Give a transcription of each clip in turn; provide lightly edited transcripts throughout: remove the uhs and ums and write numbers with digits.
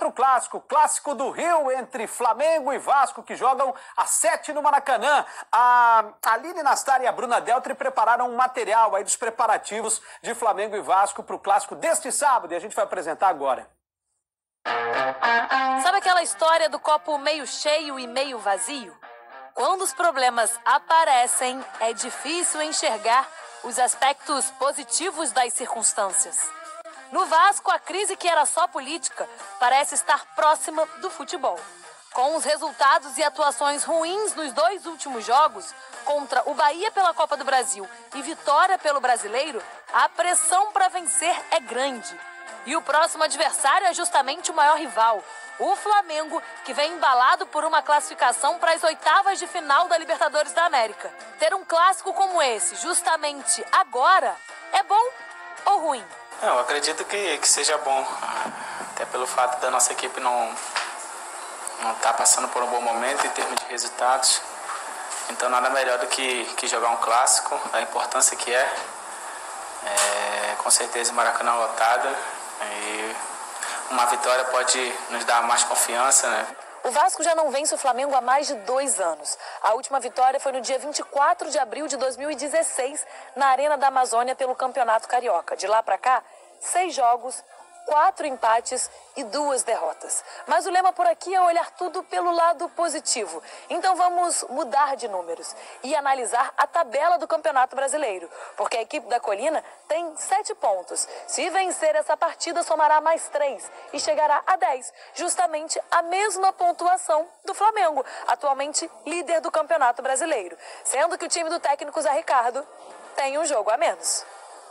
outro clássico, clássico do Rio entre Flamengo e Vasco, que jogam às 7 no Maracanã. A Aline Nastari e a Bruna Deltri prepararam um material aí dos preparativos de Flamengo e Vasco para o clássico deste sábado, e a gente vai apresentar agora. Sabe aquela história do copo meio cheio e meio vazio? Quando os problemas aparecem, é difícil enxergar os aspectos positivos das circunstâncias. No Vasco, a crise que era só política parece estar próxima do futebol. Com os resultados e atuações ruins nos 2 últimos jogos, contra o Bahia pela Copa do Brasil e Vitória pelo Brasileiro, a pressão para vencer é grande. E o próximo adversário é justamente o maior rival, o Flamengo, que vem embalado por uma classificação para as 8ª de final da Libertadores da América. Ter um clássico como esse, justamente agora, é bom ou ruim? Eu acredito que seja bom, até pelo fato da nossa equipe não estar passando por um bom momento em termos de resultados. Então nada melhor do que jogar um clássico, a importância que é. Com certeza o Maracanã lotado, e uma vitória pode nos dar mais confiança, né? O Vasco já não vence o Flamengo há mais de 2 anos. A última vitória foi no dia 24 de abril de 2016, na Arena da Amazônia, pelo Campeonato Carioca. De lá para cá, 6 jogos, 4 empates e 2 derrotas. Mas o lema por aqui é olhar tudo pelo lado positivo. Então vamos mudar de números e analisar a tabela do Campeonato Brasileiro. Porque a equipe da Colina tem 7 pontos. Se vencer essa partida, somará mais 3 e chegará a 10. Justamente a mesma pontuação do Flamengo, atualmente líder do Campeonato Brasileiro. Sendo que o time do técnico Zé Ricardo tem um jogo a menos.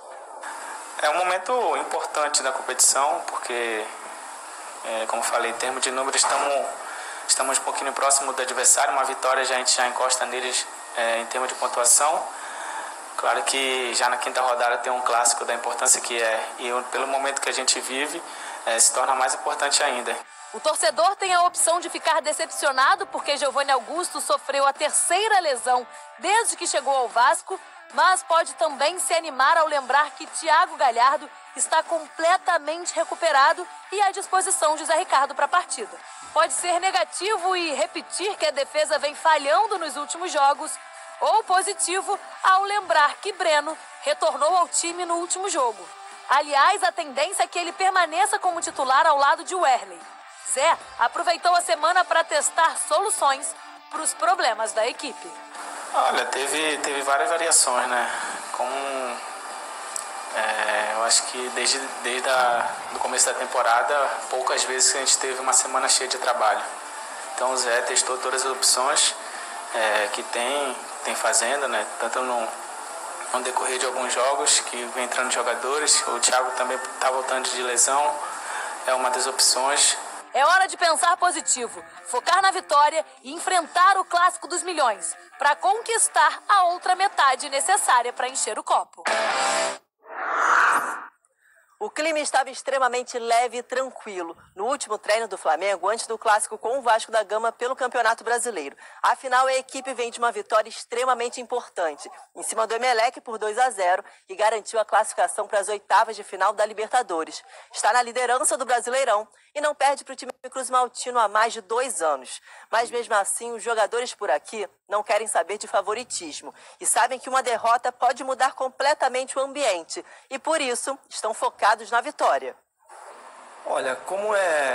É um momento importante da competição, porque, como falei, em termos de números, estamos um pouquinho próximo do adversário. Uma vitória a gente já encosta neles em termos de pontuação. Claro que já na 5ª rodada tem um clássico da importância que é, e pelo momento que a gente vive, se torna mais importante ainda. O torcedor tem a opção de ficar decepcionado porque Giovanni Augusto sofreu a 3ª lesão desde que chegou ao Vasco, mas pode também se animar ao lembrar que Thiago Galhardo está completamente recuperado e à disposição de Zé Ricardo para a partida. Pode ser negativo e repetir que a defesa vem falhando nos últimos jogos, ou positivo ao lembrar que Breno retornou ao time no último jogo. Aliás, a tendência é que ele permaneça como titular ao lado de Werley. Zé aproveitou a semana para testar soluções para os problemas da equipe. Olha, teve várias variações, né? Eu acho que desde o começo da temporada, poucas vezes a gente teve uma semana cheia de trabalho. Então o Zé testou todas as opções que tem fazendo, né? Tanto no decorrer de alguns jogos, que vem entrando jogadores. O Thiago também está voltando de lesão, é uma das opções. É hora de pensar positivo, focar na vitória e enfrentar o clássico dos milhões, para conquistar a outra metade necessária para encher o copo. O clima estava extremamente leve e tranquilo no último treino do Flamengo antes do clássico com o Vasco da Gama pelo Campeonato Brasileiro. Afinal, a equipe vem de uma vitória extremamente importante em cima do Emelec por 2-0 e garantiu a classificação para as 8ª de final da Libertadores. Está na liderança do Brasileirão e não perde para o time Cruz Maltino há mais de 2 anos. Mas mesmo assim, os jogadores por aqui não querem saber de favoritismo e sabem que uma derrota pode mudar completamente o ambiente e por isso estão focados na vitória. Olha, como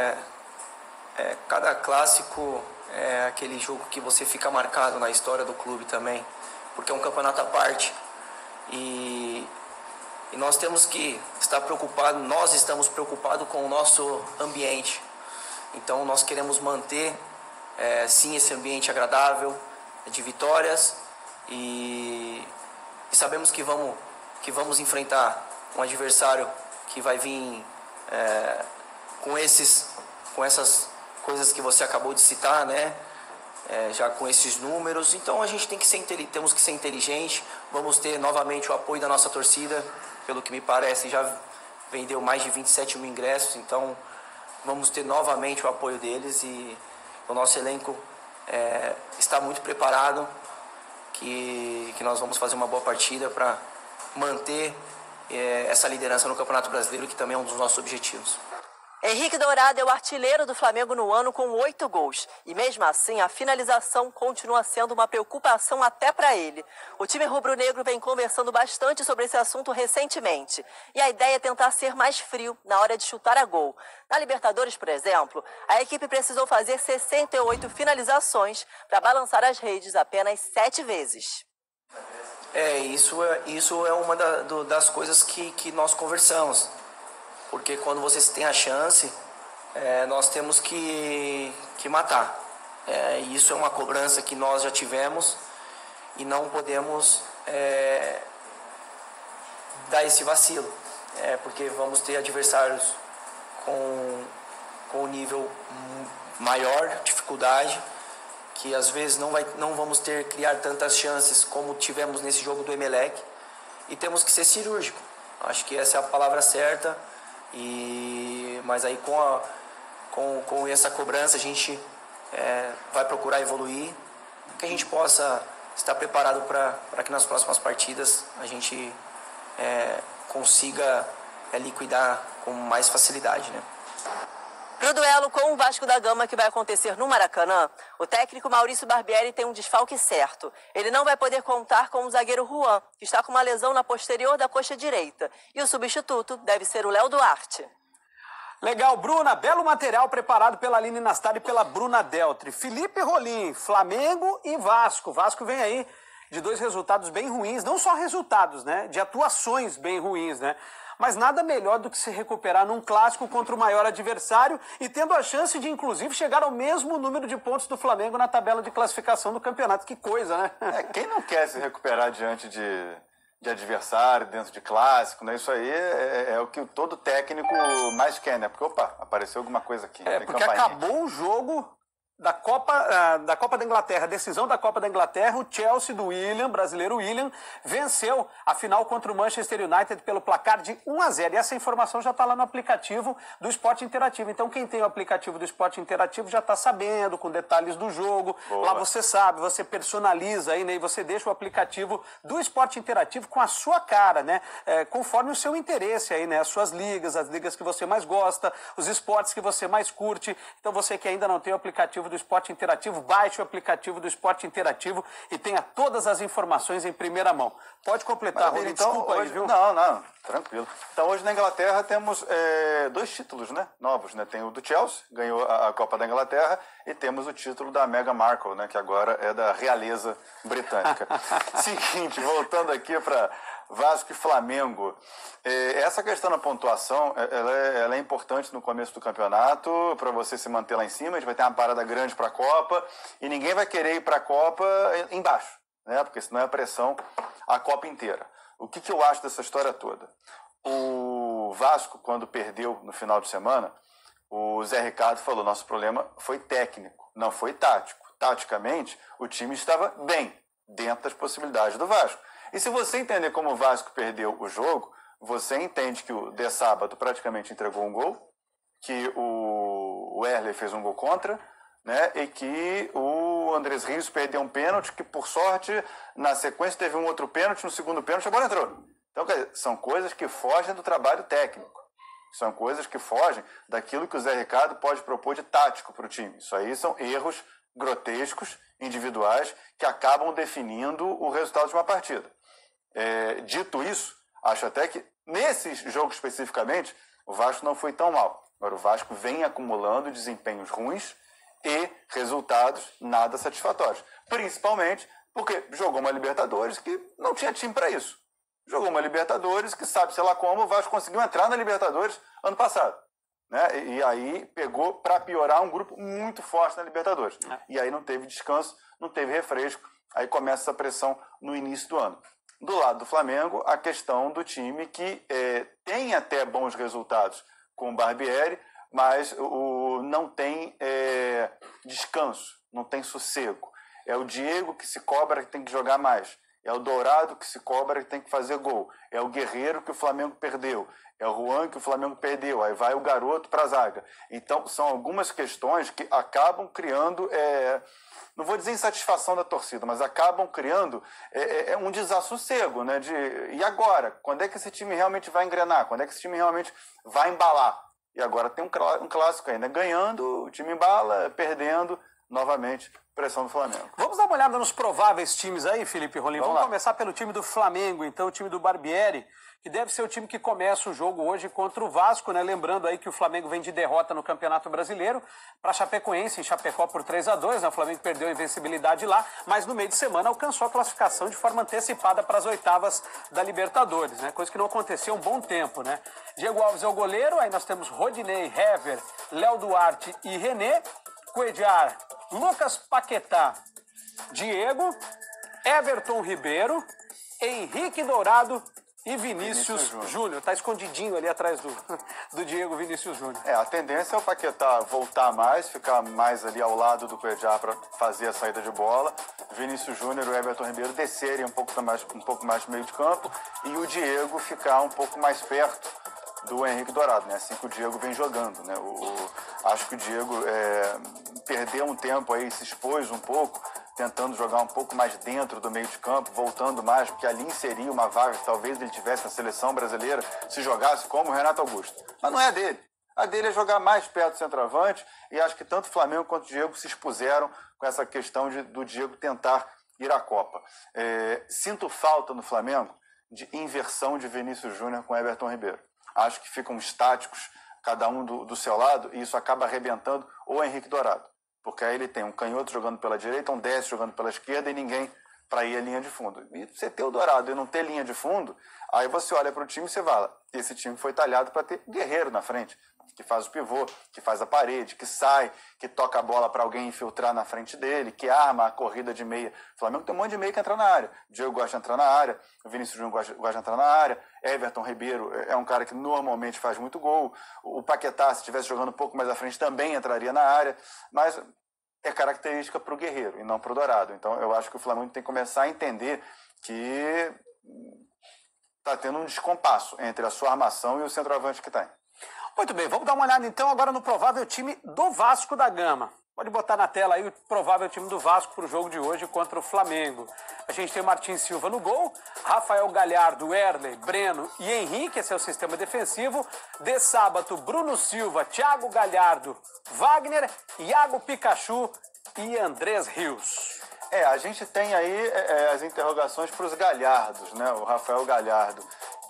cada clássico é aquele jogo que você fica marcado na história do clube também, porque é um campeonato à parte e nós temos que estar preocupados, nós estamos preocupados com o nosso ambiente. Então nós queremos manter sim esse ambiente agradável de vitórias e sabemos que vamos enfrentar um adversário que vai vir com essas coisas que você acabou de citar, né? Já com esses números. Então a gente temos que ser inteligente. Vamos ter novamente o apoio da nossa torcida, pelo que me parece já vendeu mais de 27 mil ingressos, então vamos ter novamente o apoio deles e o nosso elenco está muito preparado, que nós vamos fazer uma boa partida para manter essa liderança no Campeonato Brasileiro, que também é um dos nossos objetivos. Henrique Dourado é o artilheiro do Flamengo no ano com 8 gols. E mesmo assim, a finalização continua sendo uma preocupação até para ele. O time rubro-negro vem conversando bastante sobre esse assunto recentemente. E a ideia é tentar ser mais frio na hora de chutar a gol. Na Libertadores, por exemplo, a equipe precisou fazer 68 finalizações para balançar as redes apenas 7 vezes. Isso é uma das coisas que nós conversamos. Porque quando vocês têm a chance, nós temos que matar. Isso é uma cobrança que nós já tivemos e não podemos dar esse vacilo. Porque vamos ter adversários com nível maior, dificuldade, que às vezes não vamos criar tantas chances como tivemos nesse jogo do Emelec. E temos que ser cirúrgico. Acho que essa é a palavra certa. Mas aí com essa cobrança a gente vai procurar evoluir, que a gente possa estar preparado para que nas próximas partidas a gente consiga liquidar com mais facilidade, né? Para o duelo com o Vasco da Gama, que vai acontecer no Maracanã, o técnico Maurício Barbieri tem um desfalque certo. Ele não vai poder contar com o zagueiro Juan, que está com uma lesão na posterior da coxa direita. E o substituto deve ser o Léo Duarte. Legal, Bruna. Belo material preparado pela Aline Nastari e pela Bruna Deltri. Felipe Rolim, Flamengo e Vasco. Vasco vem aí de 2 resultados bem ruins. Não só resultados, né? De atuações bem ruins, né? Mas nada melhor do que se recuperar num clássico contra o maior adversário e tendo a chance de, inclusive, chegar ao mesmo número de pontos do Flamengo na tabela de classificação do campeonato. Que coisa, né? Quem não quer se recuperar diante de adversário, dentro de clássico, né? Isso aí é o que todo técnico mais quer, né? Porque, apareceu alguma coisa aqui. Porque acabou o jogo da Copa da Inglaterra, decisão da Copa da Inglaterra, o Chelsea do brasileiro Willian, venceu a final contra o Manchester United pelo placar de 1-0. E essa informação já está lá no aplicativo do Esporte Interativo. Então quem tem o aplicativo do Esporte Interativo já está sabendo, com detalhes do jogo. Boa. Lá você sabe, você personaliza aí, né? E você deixa o aplicativo do Esporte Interativo com a sua cara, né? Conforme o seu interesse aí, né? As suas ligas, as ligas que você mais gosta, os esportes que você mais curte. Então você que ainda não tem o aplicativo do Esporte Interativo, baixe o aplicativo do Esporte Interativo e tenha todas as informações em primeira mão. Pode completar, Rony, então, desculpa hoje, aí, viu? Não, tranquilo. Então hoje na Inglaterra temos 2 títulos, né, novos, né? Tem o do Chelsea, ganhou a Copa da Inglaterra, e temos o título da Meghan Markle, né, que agora é da realeza britânica. Seguinte, voltando aqui para Vasco e Flamengo. Essa questão da pontuação, ela é importante no começo do campeonato, para você se manter lá em cima. A gente vai ter uma parada grande para a Copa, e ninguém vai querer ir para a Copa embaixo, né? Porque senão é pressão a Copa inteira. O que eu acho dessa história toda? O Vasco, quando perdeu no final de semana, o Zé Ricardo falou: nosso problema foi técnico, não foi tático. Taticamente, o time estava bem, dentro das possibilidades do Vasco. E se você entender como o Vasco perdeu o jogo, você entende que o De Sábado praticamente entregou um gol, que o Erler fez um gol contra, né? E que o Andrés Rios perdeu um pênalti, que por sorte, na sequência teve um outro pênalti, no segundo pênalti a bola entrou. Então, quer dizer, são coisas que fogem do trabalho técnico. São coisas que fogem daquilo que o Zé Ricardo pode propor de tático para o time. Isso aí são erros grotescos, individuais, que acabam definindo o resultado de uma partida. Dito isso, acho até que nesse jogo especificamente o Vasco não foi tão mal. Agora o Vasco vem acumulando desempenhos ruins e resultados nada satisfatórios. Principalmente porque jogou uma Libertadores que não tinha time para isso. Jogou uma Libertadores que sabe, sei lá como, o Vasco conseguiu entrar na Libertadores ano passado, né? E aí pegou para piorar um grupo muito forte na Libertadores. E aí não teve descanso, não teve refresco. Aí começa essa pressão no início do ano. Do lado do Flamengo, a questão do time que tem até bons resultados com o Barbieri, mas não tem descanso, não tem sossego. É o Diego que se cobra que tem que jogar mais. É o Dourado que se cobra que tem que fazer gol. É o Guerreiro que o Flamengo perdeu. É o Juan que o Flamengo perdeu. Aí vai o garoto para a zaga. Então, são algumas questões que acabam criando... não vou dizer insatisfação da torcida, mas acabam criando um desassossego, né? E agora? Quando é que esse time realmente vai engrenar? Quando é que esse time realmente vai embalar? E agora tem um clássico ainda. Ganhando, o time embala, perdendo, novamente, pressão do Flamengo. Vamos dar uma olhada nos prováveis times aí, Felipe Rolim. Vamos começar pelo time do Flamengo, então, o time do Barbieri, que deve ser o time que começa o jogo hoje contra o Vasco, né? Lembrando aí que o Flamengo vem de derrota no Campeonato Brasileiro para Chapecoense, em Chapecó por 3-2, né? O Flamengo perdeu a invencibilidade lá, mas no meio de semana alcançou a classificação de forma antecipada para as oitavas da Libertadores, né? Coisa que não acontecia há um bom tempo, né? Diego Alves é o goleiro, aí nós temos Rodinei, Hever, Léo Duarte e René, Cuéllar, Lucas Paquetá, Diego, Everton Ribeiro, Henrique Dourado e Vinícius Júnior. Tá escondidinho ali atrás do Diego Vinícius Júnior. A tendência é o Paquetá voltar mais, ficar mais ali ao lado do Cuéllar para fazer a saída de bola. Vinícius Júnior e o Everton Ribeiro descerem um pouco mais no meio de campo e o Diego ficar um pouco mais perto do Henrique Dourado, né? Assim que o Diego vem jogando, né? Acho que o Diego perdeu um tempo aí, se expôs um pouco, tentando jogar um pouco mais dentro do meio de campo, voltando mais, porque ali inseria uma vaga que talvez ele tivesse na seleção brasileira, se jogasse como o Renato Augusto. Mas não é a dele. A dele é jogar mais perto do centroavante, e acho que tanto o Flamengo quanto o Diego se expuseram com essa questão do Diego tentar ir à Copa. Sinto falta no Flamengo de inversão de Vinícius Júnior com Everton Ribeiro. Acho que ficam estáticos, cada um do seu lado, e isso acaba arrebentando o Henrique Dourado. Porque aí ele tem um canhoto jogando pela direita, um destro jogando pela esquerda e ninguém para ir à linha de fundo. E você ter o Dourado e não ter linha de fundo, aí você olha para o time e você fala, esse time foi talhado para ter guerreiro na frente, que faz o pivô, que faz a parede, que sai, que toca a bola para alguém infiltrar na frente dele, que arma a corrida de meia. O Flamengo tem um monte de meia que entra na área. O Diego gosta de entrar na área, o Vinícius Júnior gosta de entrar na área, Everton Ribeiro é um cara que normalmente faz muito gol, o Paquetá, se estivesse jogando um pouco mais à frente, também entraria na área, mas é característica para o guerreiro e não para o Dourado. Então eu acho que o Flamengo tem que começar a entender que está tendo um descompasso entre a sua armação e o centroavante que tem. Muito bem, vamos dar uma olhada então agora no provável time do Vasco da Gama. Pode botar na tela aí o provável time do Vasco para o jogo de hoje contra o Flamengo. A gente tem Martin Silva no gol, Rafael Galhardo, Erley, Breno e Henrique, esse é o sistema defensivo. De Sábato, Bruno Silva, Thiago Galhardo, Wagner, Iago Pikachu e Andrés Rios. A gente tem aí as interrogações para os Galhardos, né? O Rafael Galhardo,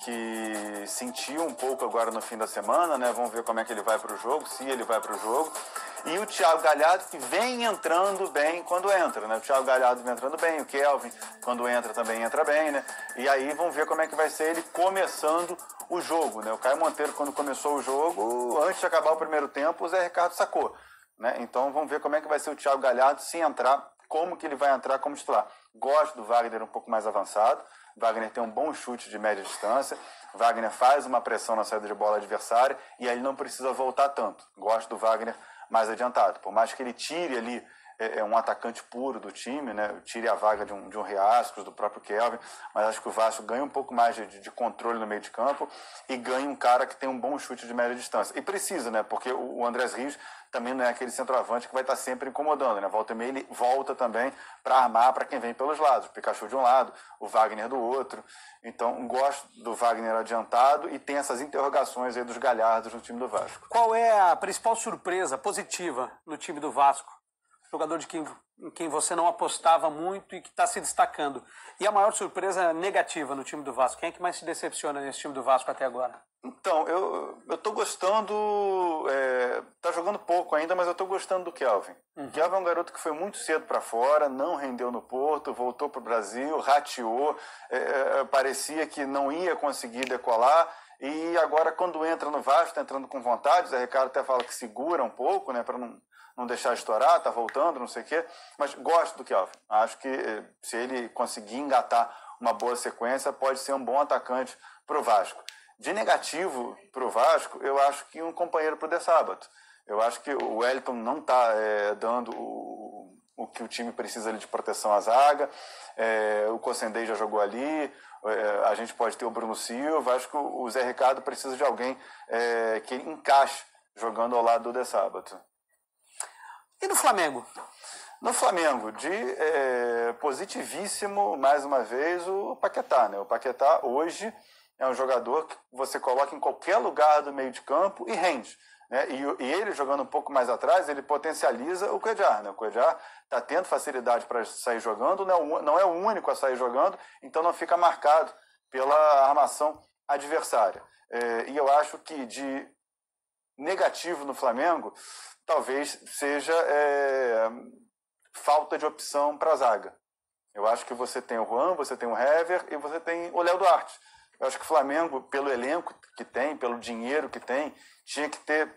que sentiu um pouco agora no fim da semana, né? Vamos ver como é que ele vai para o jogo, se ele vai para o jogo. E o Thiago Galhardo, que vem entrando bem quando entra, né? O Thiago Galhardo vem entrando bem, o Kelvin, quando entra, também entra bem, né? E aí vamos ver como é que vai ser ele começando o jogo, né? O Caio Monteiro, quando começou o jogo, antes de acabar o primeiro tempo, o Zé Ricardo sacou, né? Então vamos ver como é que vai ser o Thiago Galhardo se entrar, como que ele vai entrar como titular. Gosto do Wagner um pouco mais avançado. Wagner tem um bom chute de média distância. Wagner faz uma pressão na saída de bola adversária e aí ele não precisa voltar tanto. Gosto do Wagner mais adiantado. Por mais que ele tire ali um atacante puro do time, né? Tire a vaga de um Riascos, do próprio Kelvin, mas acho que o Vasco ganha um pouco mais de controle no meio de campo e ganha um cara que tem um bom chute de média distância. E precisa, né? Porque o Andrés Rios também não é aquele centroavante que vai estar sempre incomodando, né? Volta e meia ele volta também para armar para quem vem pelos lados. O Pikachu de um lado, o Wagner do outro. Então, gosto do Wagner adiantado e tem essas interrogações aí dos Galhardos no time do Vasco. Qual é a principal surpresa positiva no time do Vasco? Jogador em quem você não apostava muito e que está se destacando. E a maior surpresa negativa no time do Vasco? Quem é que mais se decepciona nesse time do Vasco até agora? Então, eu tô gostando, tá jogando pouco ainda, mas eu tô gostando do Kelvin. O Kelvin é um garoto que foi muito cedo para fora, não rendeu no Porto, voltou para o Brasil, rateou, parecia que não ia conseguir decolar, e agora quando entra no Vasco, tá entrando com vontade, o Zé Ricardo até fala que segura um pouco, né, para não deixar estourar, tá voltando, não sei o quê, mas gosto do Kelvin. Acho que se ele conseguir engatar uma boa sequência, pode ser um bom atacante pro Vasco. De negativo pro Vasco, eu acho que um companheiro pro De Sábato. Eu acho que o Wellington não está dando o que o time precisa ali de proteção à zaga. O Cossendei já jogou ali. A gente pode ter o Bruno Silva. Acho que o Zé Ricardo precisa de alguém que encaixe jogando ao lado do De Sábato. E no Flamengo? No Flamengo, de positivíssimo, mais uma vez, o Paquetá, né? O Paquetá hoje é um jogador que você coloca em qualquer lugar do meio de campo e rende. né? E ele jogando um pouco mais atrás, ele potencializa o Cuéllar, né? O Cuéllar está tendo facilidade para sair jogando, não é o único a sair jogando, então não fica marcado pela armação adversária. E eu acho que de negativo no Flamengo, talvez seja falta de opção para a zaga. Eu acho que você tem o Juan, você tem o Hever e você tem o Léo Duarte. Eu acho que o Flamengo, pelo elenco que tem, pelo dinheiro que tem, tinha que ter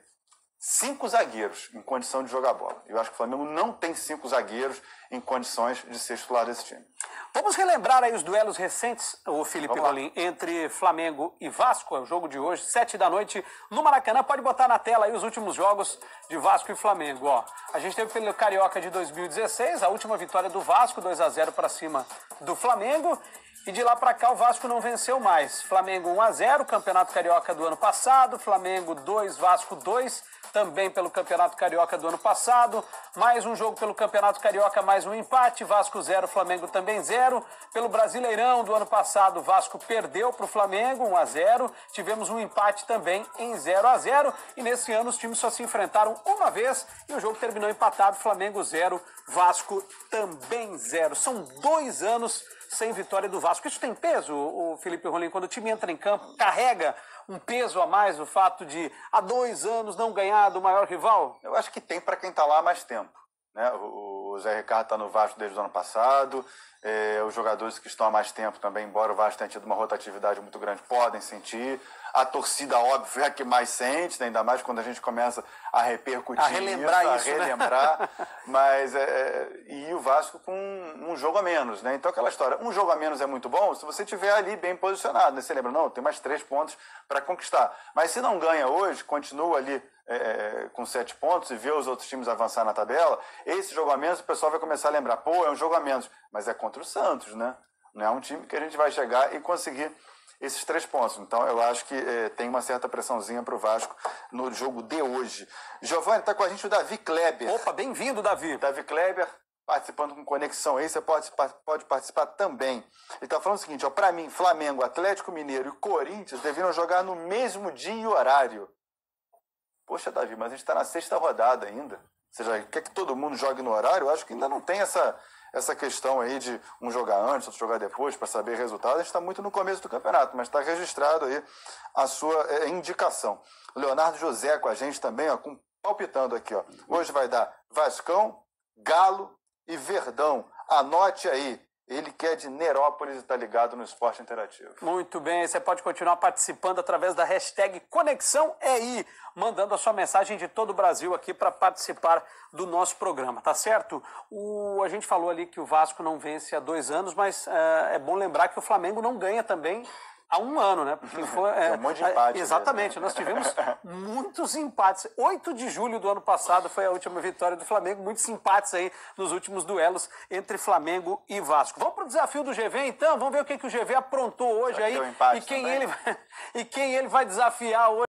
5 zagueiros em condição de jogar bola. Eu acho que o Flamengo não tem 5 zagueiros em condições de ser titular desse time. Vamos relembrar aí os duelos recentes, o Felipe Rolim, entre Flamengo e Vasco, é o jogo de hoje, 7 da noite, no Maracanã. Pode botar na tela aí os últimos jogos de Vasco e Flamengo. Ó, a gente teve pelo Carioca de 2016, a última vitória do Vasco, 2-0 para cima do Flamengo. E de lá para cá o Vasco não venceu mais. Flamengo 1-0, Campeonato Carioca do ano passado, Flamengo 2, Vasco 2, também pelo Campeonato Carioca do ano passado. Mais um jogo pelo Campeonato Carioca, mais um empate, Vasco 0, Flamengo também 0. Pelo Brasileirão do ano passado, Vasco perdeu para o Flamengo 1-0. Tivemos um empate também em 0-0. E nesse ano os times só se enfrentaram uma vez e o jogo terminou empatado, Flamengo 0, Vasco também 0. São 2 anos sem vitória do Vasco. Isso tem peso, o Felipe Rolim, quando o time entra em campo, carrega um peso a mais o fato de há 2 anos não ganhar do maior rival? Eu acho que tem para quem está lá há mais tempo, né? O Zé Ricardo está no Vasco desde o ano passado, os jogadores que estão há mais tempo também, embora o Vasco tenha tido uma rotatividade muito grande, podem sentir. A torcida, óbvio, é a que mais sente, né? Ainda mais quando a gente começa a repercutir, a relembrar isso, relembrar. Né? Mas, e o Vasco com um jogo a menos, né? Então aquela história, um jogo a menos é muito bom se você estiver ali bem posicionado, né? Você lembra, não, tem mais 3 pontos para conquistar. Mas se não ganha hoje, continua ali com 7 pontos e vê os outros times avançar na tabela, esse jogo a menos o pessoal vai começar a lembrar, pô, é um jogo a menos, mas é contra o Santos, né? Não é um time que a gente vai chegar e conseguir esses 3 pontos. Então, eu acho que tem uma certa pressãozinha para o Vasco no jogo de hoje. Giovanni, está com a gente o Davi Kleber. Opa, bem-vindo, Davi. Davi Kleber, participando com Conexão aí, você pode participar também. Ele está falando o seguinte, para mim, Flamengo, Atlético Mineiro e Corinthians deveriam jogar no mesmo dia e horário. Poxa, Davi, mas a gente está na 6ª rodada ainda. Você já quer que todo mundo jogue no horário? Eu acho que ainda não tem essa questão aí de um jogar antes, outro jogar depois, para saber resultado. A gente está muito no começo do campeonato, mas está registrado aí a sua indicação. O Leonardo José com a gente também, ó, palpitando aqui. Ó. Hoje vai dar Vascão, Galo e Verdão. Anote aí. Ele que é de Nerópolis e está ligado no Esporte Interativo. Muito bem, você pode continuar participando através da hashtag ConexãoEI, mandando a sua mensagem de todo o Brasil aqui para participar do nosso programa, tá certo? A gente falou ali que o Vasco não vence há 2 anos, mas é bom lembrar que o Flamengo não ganha também há 1 ano, né? Porque foi, um monte de empate. Exatamente, nós tivemos muitos empates. 8 de julho do ano passado foi a última vitória do Flamengo, muitos empates aí nos últimos duelos entre Flamengo e Vasco. Vamos para o desafio do GV, então? Vamos ver o que o GV aprontou hoje aí e quem ele vai desafiar hoje.